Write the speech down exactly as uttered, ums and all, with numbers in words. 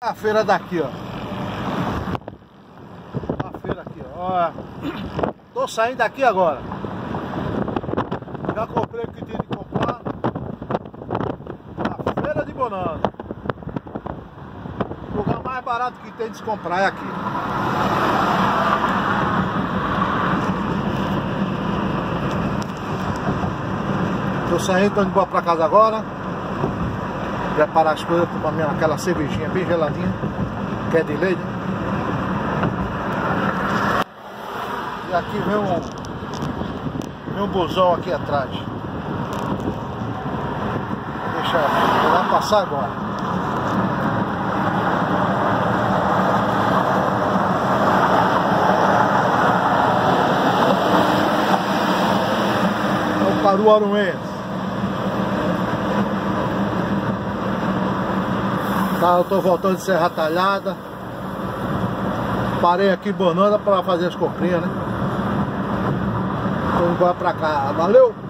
A feira daqui, ó. A feira aqui, ó. Tô saindo daqui agora. Já comprei o que tinha de comprar. A feira de Bonanza. O lugar mais barato que tem de se comprar é aqui. Tô saindo, tô indo embora pra casa agora. Preparar as coisas, tomar minha, aquela cervejinha bem geladinha, que é de leite. E aqui vem um, vem um busão aqui atrás. Deixa eu lá passar agora. É o Caruaruense. Tá, eu tô voltando de Serra Talhada. Parei aqui em Bonanza para fazer as comprinhas, né? Tô indo embora pra cá. Valeu!